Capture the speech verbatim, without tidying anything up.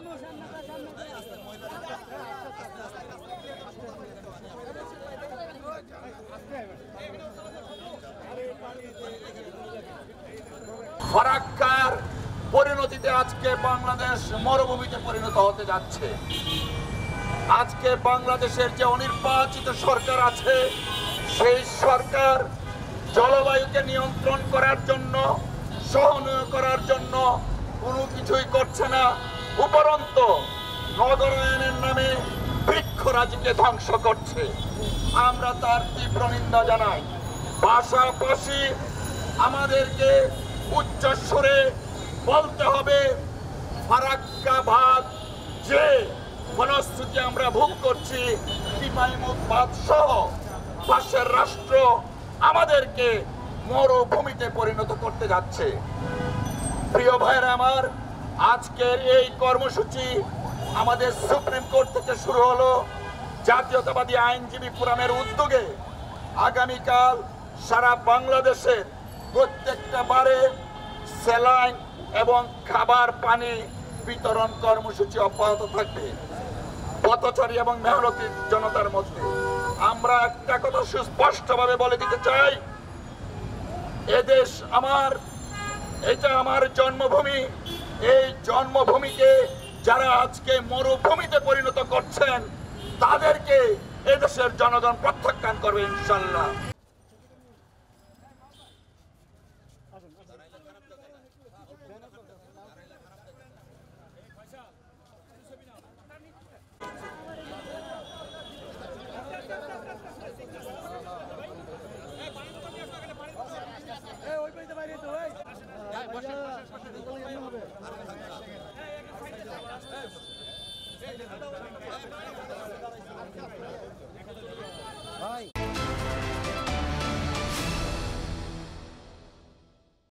ফারাক্কার পরিণতিতে আজকে বাংলাদেশ মরুভূমিতে পরিণত হতে যাচ্ছে। আজকে বাংলাদেশের যে অনির্বাচিত সরকার আছে, সেই সরকার জলবায়ুকে নিয়ন্ত্রণ করার জন্য, সহনীয় করার জন্য কোনো কিছুই করছে না, উপরন্তু নগরায়নের নামে বৃক্ষরাজিকে ধ্বংস করছে। আমরা তার তীব্র নিন্দা জানাই। পাশাপাশি আমাদেরকে উচ্চস্বরে বলতে হবে, ফারাক্কা বাঁধ যে ফলশ্রুতি আমরা ভোগ করছি, টিপাইমুখ বাঁধ সহ পাশের রাষ্ট্র আমাদেরকে মরুভূমিতে পরিণত করতে যাচ্ছে। প্রিয় ভাইরা আমার, আজকের এই কর্মসূচি আমাদের সুপ্রিম কোর্ট থেকে শুরু হলো। জাতীয়তাবাদী আইনজীবী ফোরামের উদ্যোগে আগামীকাল সারা বাংলাদেশের প্রত্যেকটা বারে স্যালাইন এবং খাবার পানি বিতরণ কর্মসূচি অব্যাহত থাকবে পথচারী এবং মেহনতি জনতার মধ্যে। আমরা একটা কথা সুস্পষ্টভাবে বলে দিতে চাই, এদেশ আমার, এটা আমার জন্মভূমি। এই জন্মভূমিকে যারা আজকে মরুভূমিতে পরিণত করছেন, তাদেরকে এদেশের জনগণ প্রত্যাখ্যান করবে ইনশাল্লাহ। Hey,